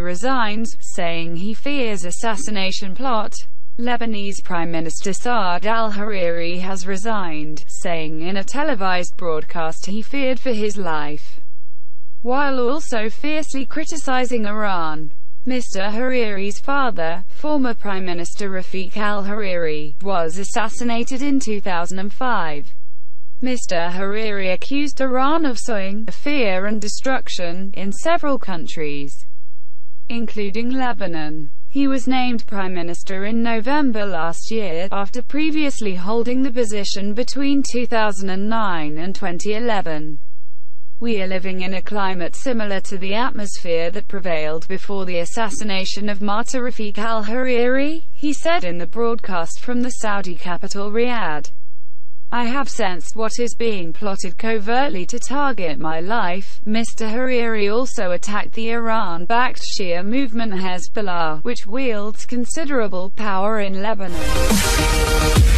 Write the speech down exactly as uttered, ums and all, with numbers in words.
resigns, saying he fears assassination plot. Lebanese Prime Minister Saad al-Hariri has resigned, saying in a televised broadcast he feared for his life, while also fiercely criticizing Iran. Mister Hariri's father, former Prime Minister Rafik al-Hariri, was assassinated in two thousand five. Mister Hariri accused Iran of sowing fear and destruction in several countries, including Lebanon. He was named Prime Minister in November last year, after previously holding the position between two thousand nine and twenty eleven. "We are living in a climate similar to the atmosphere that prevailed before the assassination of martyr Rafik al-Hariri," he said in the broadcast from the Saudi capital Riyadh. "I have sensed what is being plotted covertly to target my life." Mister Hariri also attacked the Iran-backed Shia movement Hezbollah, which wields considerable power in Lebanon.